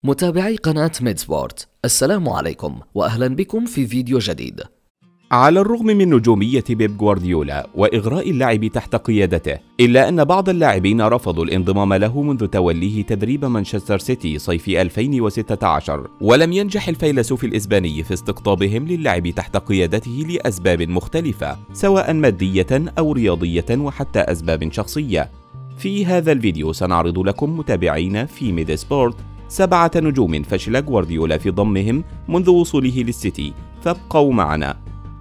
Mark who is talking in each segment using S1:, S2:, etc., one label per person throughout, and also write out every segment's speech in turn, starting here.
S1: متابعي قناة ميد سبورت، السلام عليكم وأهلا بكم في فيديو جديد.
S2: على الرغم من نجومية بيب جوارديولا وإغراء اللاعب تحت قيادته، إلا أن بعض اللاعبين رفضوا الانضمام له منذ توليه تدريب مانشستر سيتي صيف 2016، ولم ينجح الفيلسوف الإسباني في استقطابهم للعب تحت قيادته لأسباب مختلفة، سواء مادية أو رياضية وحتى أسباب شخصية. في هذا الفيديو سنعرض لكم متابعين في ميد سبورت 7 نجوم فشل جوارديولا في ضمهم منذ وصوله للسيتي، فابقوا معنا.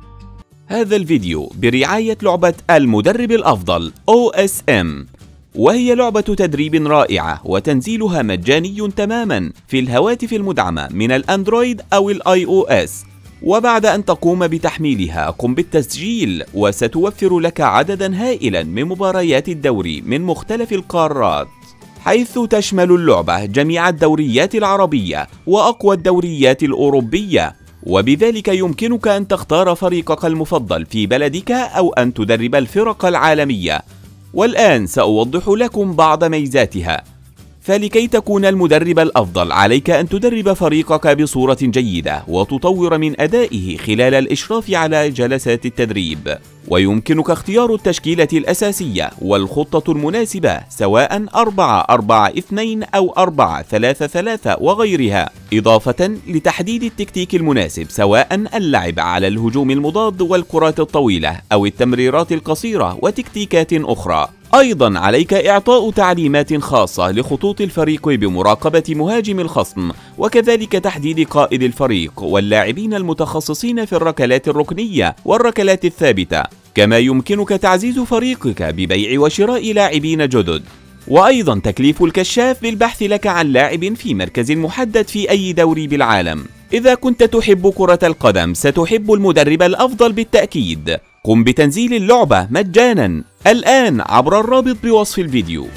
S2: هذا الفيديو برعاية لعبة المدرب الأفضل OSM، وهي لعبة تدريب رائعة وتنزيلها مجاني تماما في الهواتف المدعمة من الأندرويد أو iOS. وبعد أن تقوم بتحميلها قم بالتسجيل، وستوفر لك عددا هائلا من مباريات الدوري من مختلف القارات، حيث تشمل اللعبة جميع الدوريات العربية وأقوى الدوريات الأوروبية، وبذلك يمكنك أن تختار فريقك المفضل في بلدك أو أن تدرب الفرق العالمية. والآن سأوضح لكم بعض ميزاتها. فلكي تكون المدرب الأفضل عليك أن تدرب فريقك بصورة جيدة وتطور من أدائه خلال الإشراف على جلسات التدريب، ويمكنك اختيار التشكيلة الأساسية والخطة المناسبة سواء 4-4-2 أو 4-3-3 وغيرها، إضافة لتحديد التكتيك المناسب سواء اللعب على الهجوم المضاد والكرات الطويلة أو التمريرات القصيرة وتكتيكات أخرى. أيضا عليك إعطاء تعليمات خاصة لخطوط الفريق بمراقبة مهاجم الخصم، وكذلك تحديد قائد الفريق واللاعبين المتخصصين في الركلات الركنية والركلات الثابتة. كما يمكنك تعزيز فريقك ببيع وشراء لاعبين جدد، وأيضا تكليف الكشاف بالبحث لك عن لاعب في مركز محدد في أي دوري بالعالم. إذا كنت تحب كرة القدم ستحب المدرب الأفضل بالتأكيد. قم بتنزيل اللعبة مجانا الآن عبر الرابط بوصف الفيديو.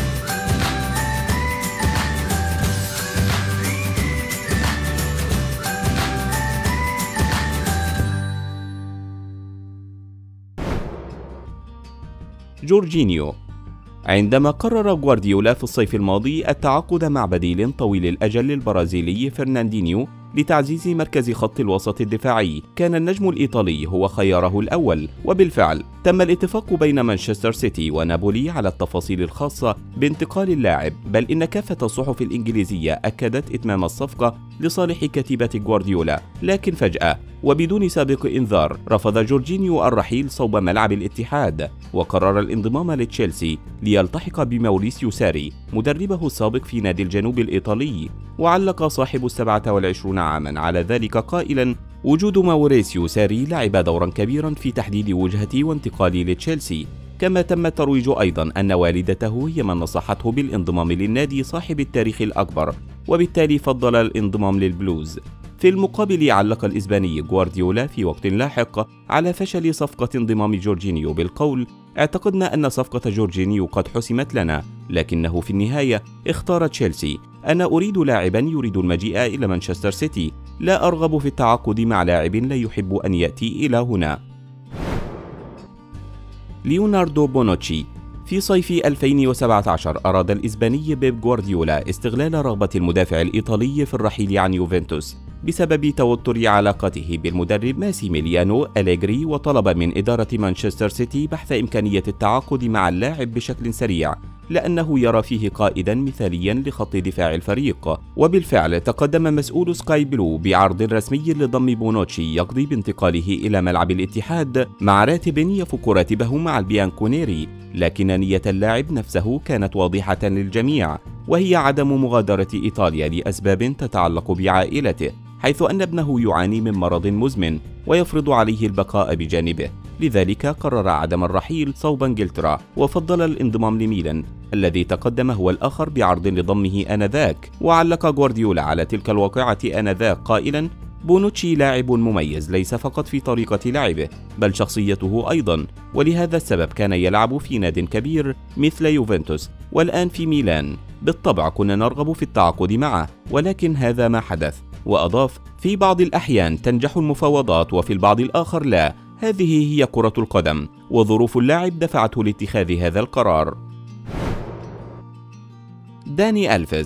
S2: جورجينيو. عندما قرر جوارديولا في الصيف الماضي التعاقد مع بديل طويل الأجل للبرازيلي فرناندينيو لتعزيز مركز خط الوسط الدفاعي، كان النجم الإيطالي هو خياره الأول، وبالفعل تم الاتفاق بين مانشستر سيتي ونابولي على التفاصيل الخاصة بانتقال اللاعب، بل إن كافة الصحف الإنجليزية أكدت إتمام الصفقة لصالح كتيبة جوارديولا. لكن فجأة وبدون سابق إنذار رفض جورجينيو الرحيل صوب ملعب الاتحاد، وقرر الانضمام لتشيلسي ليلتحق بموريسيو ساري مدربه السابق في نادي الجنوب الإيطالي. وعلق صاحب 27 عاما على ذلك قائلا: وجود موريسيو ساري لعب دورا كبيرا في تحديد وجهتي وانتقالي لتشيلسي. كما تم الترويج أيضا أن والدته هي من نصحته بالانضمام للنادي صاحب التاريخ الأكبر، وبالتالي فضل الانضمام للبلوز. في المقابل علق الإسباني جوارديولا في وقت لاحق على فشل صفقة انضمام جورجينيو بالقول: اعتقدنا أن صفقة جورجينيو قد حسمت لنا، لكنه في النهاية اختار تشيلسي. أنا أريد لاعبا يريد المجيء إلى مانشستر سيتي، لا أرغب في التعاقد مع لاعب لا يحب أن يأتي إلى هنا. ليوناردو بونوتشي. في صيف 2017 أراد الإسباني بيب جوارديولا استغلال رغبة المدافع الإيطالي في الرحيل عن يوفنتوس بسبب توتر علاقته بالمدرب ماسيميليانو أليغري، وطلب من إدارة مانشستر سيتي بحث إمكانية التعاقد مع اللاعب بشكل سريع، لأنه يرى فيه قائدا مثاليا لخط دفاع الفريق. وبالفعل تقدم مسؤول سكاي بلو بعرض رسمي لضم بونوتشي يقضي بانتقاله إلى ملعب الاتحاد مع راتب يفوق راتبه مع البيانكونيري، لكن نية اللاعب نفسه كانت واضحة للجميع، وهي عدم مغادرة إيطاليا لأسباب تتعلق بعائلته، حيث أن ابنه يعاني من مرض مزمن ويفرض عليه البقاء بجانبه. لذلك قرر عدم الرحيل صوب انجلترا، وفضل الانضمام لميلان الذي تقدم هو الآخر بعرض لضمه آنذاك. وعلق جوارديولا على تلك الواقعة آنذاك قائلا: بونوتشي لاعب مميز ليس فقط في طريقة لعبه بل شخصيته أيضا، ولهذا السبب كان يلعب في ناد كبير مثل يوفنتوس والآن في ميلان. بالطبع كنا نرغب في التعاقد معه، ولكن هذا ما حدث. وأضاف: في بعض الأحيان تنجح المفاوضات وفي البعض الآخر لا، هذه هي كرة القدم، وظروف اللاعب دفعته لاتخاذ هذا القرار. داني ألفيز.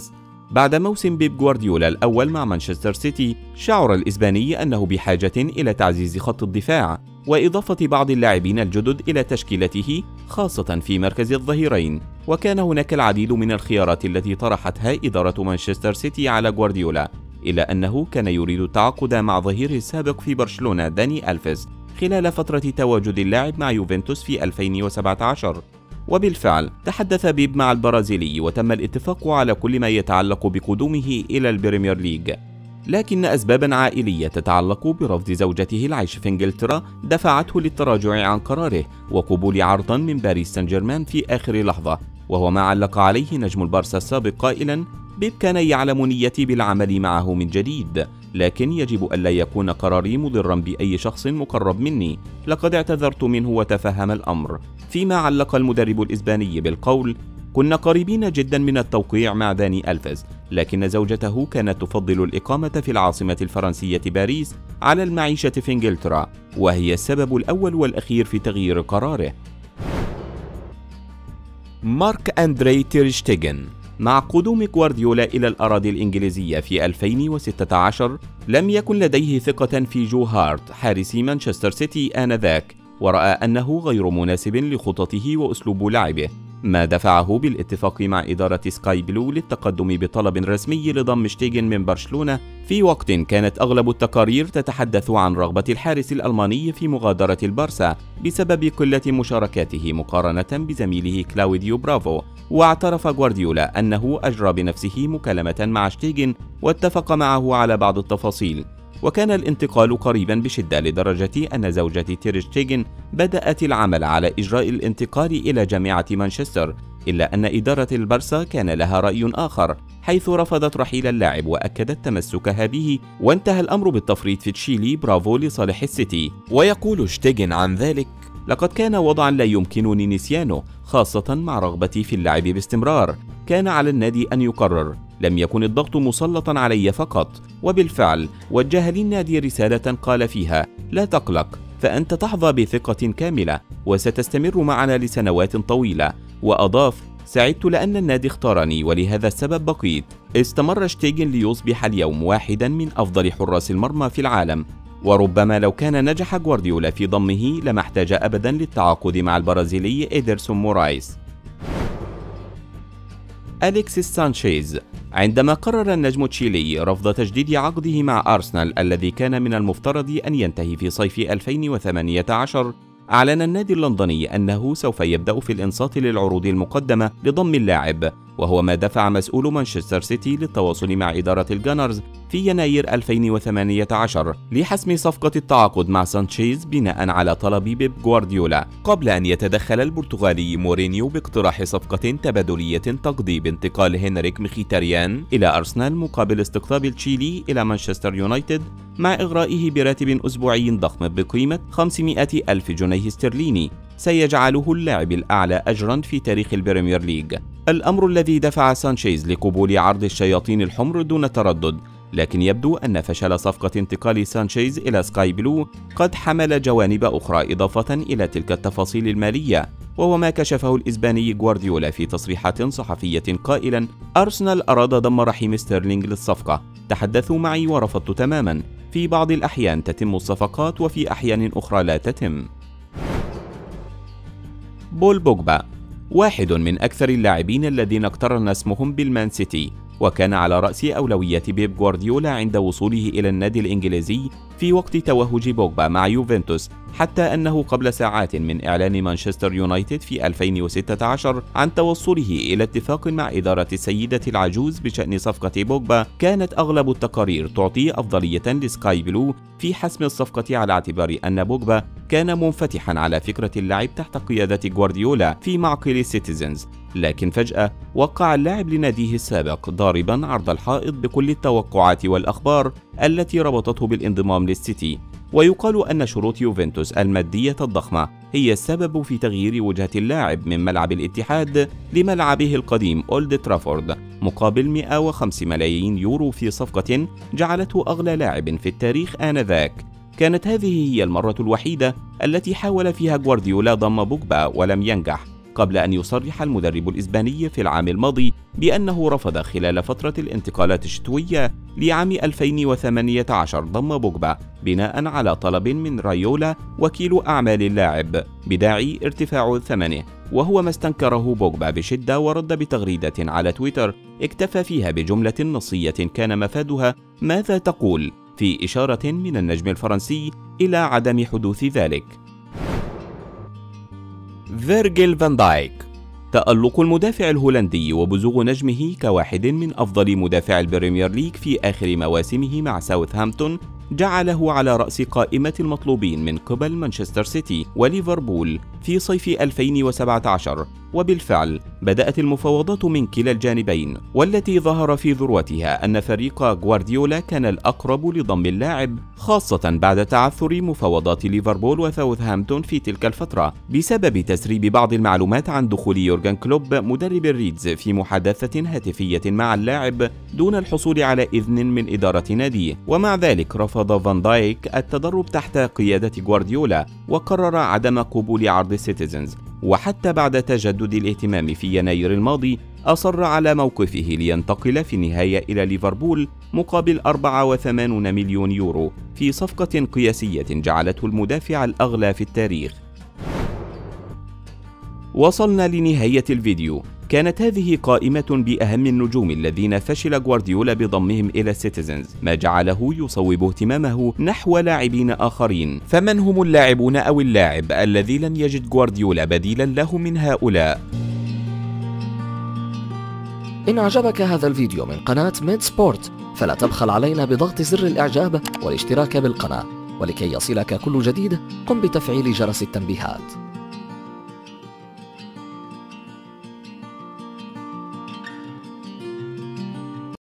S2: بعد موسم بيب جوارديولا الأول مع مانشستر سيتي، شعر الإسباني أنه بحاجة إلى تعزيز خط الدفاع وإضافة بعض اللاعبين الجدد إلى تشكيلته خاصة في مركز الظهيرين، وكان هناك العديد من الخيارات التي طرحتها إدارة مانشستر سيتي على جوارديولا، إلا أنه كان يريد التعاقد مع ظهيره السابق في برشلونة داني ألفيز خلال فترة تواجد اللاعب مع يوفنتوس في 2017. وبالفعل تحدث بيب مع البرازيلي وتم الاتفاق على كل ما يتعلق بقدومه إلى البريمير ليج، لكن أسبابا عائلية تتعلق برفض زوجته العيش في إنجلترا دفعته للتراجع عن قراره وقبول عرضا من باريس سان جيرمان في آخر لحظة، وهو ما علق عليه نجم البارسا السابق قائلا: بيب كان يعلم نيتي بالعمل معه من جديد، لكن يجب ألا يكون قراري مضرا بأي شخص مقرب مني، لقد اعتذرت منه وتفهم الأمر. فيما علق المدرب الإسباني بالقول: كنا قريبين جدا من التوقيع مع داني ألفيز، لكن زوجته كانت تفضل الإقامة في العاصمة الفرنسية باريس على المعيشة في إنجلترا، وهي السبب الأول والأخير في تغيير قراره. مارك أندري تير شتيغن. مع قدوم جوارديولا إلى الأراضي الإنجليزية في 2016 لم يكن لديه ثقة في جو هارت حارس مانشستر سيتي آنذاك، ورأى أنه غير مناسب لخططه وأسلوب لعبه، ما دفعه بالاتفاق مع إدارة سكاي بلو للتقدم بطلب رسمي لضم شتيغن من برشلونة في وقت كانت أغلب التقارير تتحدث عن رغبة الحارس الألماني في مغادرة البارسا بسبب قلة مشاركاته مقارنة بزميله كلاوديو برافو. واعترف جوارديولا أنه أجرى بنفسه مكالمة مع شتيغن واتفق معه على بعض التفاصيل، وكان الانتقال قريبا بشدة لدرجة أن زوجة تير شتيغن بدأت العمل على إجراء الانتقال إلى جامعة مانشستر، إلا أن إدارة البارسا كان لها رأي آخر، حيث رفضت رحيل اللاعب وأكدت تمسكها به، وانتهى الأمر بالتفريط في تشيلي برافو لصالح السيتي. ويقول شتيغن عن ذلك: لقد كان وضعا لا يمكنني نسيانه، خاصة مع رغبتي في اللعب باستمرار. كان على النادي أن يقرر، لم يكن الضغط مسلطا علي فقط. وبالفعل وجه للنادي رسالة قال فيها: لا تقلق، فأنت تحظى بثقة كاملة وستستمر معنا لسنوات طويلة. وأضاف: سعدت لأن النادي اختارني ولهذا السبب بقيت. استمر شتيغن ليصبح اليوم واحدا من أفضل حراس المرمى في العالم، وربما لو كان نجح جوارديولا في ضمه لما احتاج أبدا للتعاقد مع البرازيلي إيدرسون مورايس. أليكسيس سانشيز. عندما قرر النجم التشيلي رفض تجديد عقده مع أرسنال الذي كان من المفترض أن ينتهي في صيف 2018، أعلن النادي اللندني أنه سوف يبدأ في الإنصات للعروض المقدمة لضم اللاعب، وهو ما دفع مسؤول مانشستر سيتي للتواصل مع إدارة الجانرز في يناير 2018 لحسم صفقة التعاقد مع سانشيز بناء على طلب بيب جوارديولا، قبل أن يتدخل البرتغالي مورينيو باقتراح صفقة تبادلية تقضي بانتقال هنريك مخيتاريان إلى أرسنال مقابل استقطاب تشيلي إلى مانشستر يونايتد، مع إغرائه براتب أسبوعي ضخم بقيمة 500,000 جنيه استرليني سيجعله اللاعب الأعلى أجرا في تاريخ البريمير ليج، الأمر الذي دفع سانشيز لقبول عرض الشياطين الحمر دون تردد. لكن يبدو أن فشل صفقة انتقال سانشيز إلى سكاي بلو قد حمل جوانب أخرى إضافة إلى تلك التفاصيل المالية، وهو ما كشفه الإسباني جوارديولا في تصريحات صحفية قائلا: أرسنال أراد ضم رحيم ستيرلينغ للصفقة، تحدثوا معي ورفضت تماما. في بعض الأحيان تتم الصفقات وفي أحيان أخرى لا تتم. بول بوجبا. واحد من أكثر اللاعبين الذين اقترن اسمهم بالمان سيتي، وكان على رأس أولويات بيب جوارديولا عند وصوله إلى النادي الإنجليزي في وقت توهج بوجبا مع يوفنتوس، حتى أنه قبل ساعات من إعلان مانشستر يونايتد في 2016 عن توصله إلى اتفاق مع إدارة السيدة العجوز بشأن صفقة بوجبا، كانت أغلب التقارير تعطي أفضلية لسكاي بلو في حسم الصفقة على اعتبار أن بوجبا كان منفتحا على فكرة اللعب تحت قيادة جوارديولا في معقل السيتيزنز. لكن فجأة وقع اللاعب لناديه السابق ضاربا عرض الحائط بكل التوقعات والأخبار التي ربطته بالانضمام للسيتي، ويقال أن شروط يوفنتوس المادية الضخمة هي السبب في تغيير وجهة اللاعب من ملعب الاتحاد لملعبه القديم أولد ترافورد مقابل 105 ملايين يورو في صفقة جعلته أغلى لاعب في التاريخ آنذاك. كانت هذه هي المرة الوحيدة التي حاول فيها جوارديولا ضم بوجبا ولم ينجح، قبل أن يصرح المدرب الإسباني في العام الماضي بأنه رفض خلال فترة الانتقالات الشتوية لعام 2018 ضم بوجبا بناء على طلب من رايولا وكيل أعمال اللاعب بداعي ارتفاع ثمنه، وهو ما استنكره بوجبا بشدة، ورد بتغريدة على تويتر اكتفى فيها بجملة نصية كان مفادها "ماذا تقول؟" في إشارة من النجم الفرنسي إلى عدم حدوث ذلك. فيرجيل فان دايك. تألق المدافع الهولندي وبزوغ نجمه كواحد من أفضل مدافع البريمير ليج في آخر مواسمه مع ساوثهامبتون جعله على رأس قائمة المطلوبين من قبل مانشستر سيتي وليفربول في صيف 2017، وبالفعل بدأت المفاوضات من كلا الجانبين، والتي ظهر في ذروتها أن فريق غوارديولا كان الأقرب لضم اللاعب، خاصة بعد تعثر مفاوضات ليفربول وساوثهامبتون في تلك الفترة بسبب تسريب بعض المعلومات عن دخول يورغن كلوب مدرب الريدز في محادثة هاتفية مع اللاعب دون الحصول على إذن من إدارة ناديه. ومع ذلك رفض فان دايك التدرب تحت قيادة غوارديولا وقرر عدم قبول عرض السيتيزنز، وحتى بعد تجدد الاهتمام في يناير الماضي أصر على موقفه لينتقل في النهاية إلى ليفربول مقابل 84 مليون يورو في صفقة قياسية جعلته المدافع الأغلى في التاريخ. وصلنا لنهاية الفيديو. كانت هذه قائمة بأهم النجوم الذين فشل غوارديولا بضمهم إلى السيتيزنز، ما جعله يصوب اهتمامه نحو لاعبين آخرين. فمن هم اللاعبون أو اللاعب الذي لن يجد غوارديولا بديلا له من هؤلاء؟
S1: إن أعجبك هذا الفيديو من قناة ميد سبورت فلا تبخل علينا بضغط زر الإعجاب والاشتراك بالقناة، ولكي يصلك كل جديد قم بتفعيل جرس التنبيهات.